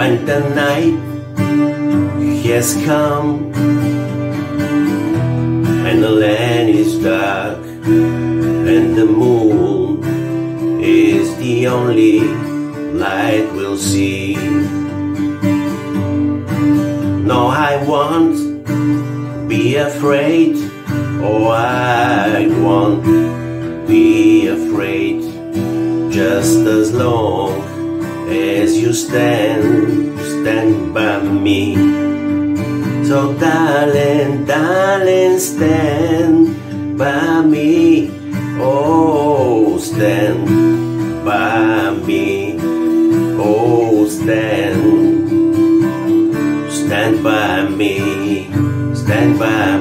when the night has come and the land is dark and the moon is the only light we'll see. No, I won't be afraid. Oh, I won't be afraid, just as long as you stand by me. So darling, darling, stand by me. Oh, stand by me. Oh, stand by me. Stand by